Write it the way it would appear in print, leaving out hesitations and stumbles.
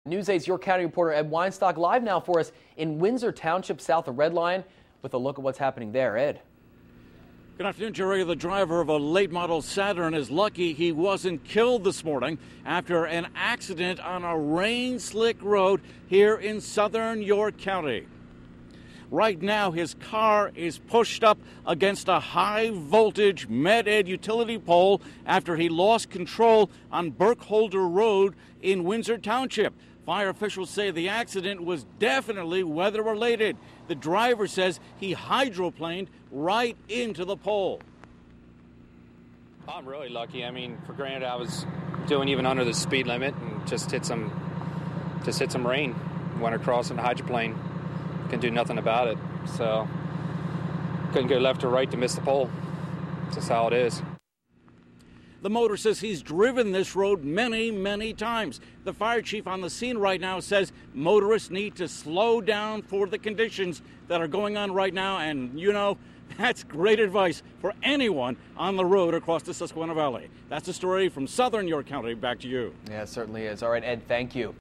News 8's York County reporter Ed Weinstock live now for us in Windsor Township south of Red Line with a look at what's happening there. Ed. Good afternoon, Jerry. The driver of a late model Saturn is lucky he wasn't killed this morning after an accident on a rain-slick road here in southern York County. Right now, his car is pushed up against a high-voltage Med-Ed utility pole after he lost control on Burkholder Road in Windsor Township. Fire officials say the accident was definitely weather-related. The driver says he hydroplaned right into the pole. I'm really lucky. I mean, for granted, I was doing even under the speed limit and just hit some rain. Went across in the hydroplane. Can do nothing about it. So couldn't go left or right to miss the pole. That's just how it is. The motorist says he's driven this road many, many times. The fire chief on the scene right now says motorists need to slow down for the conditions that are going on right now. And, you know, that's great advice for anyone on the road across the Susquehanna Valley. That's the story from southern York County. Back to you. Yeah, it certainly is. All right, Ed, thank you.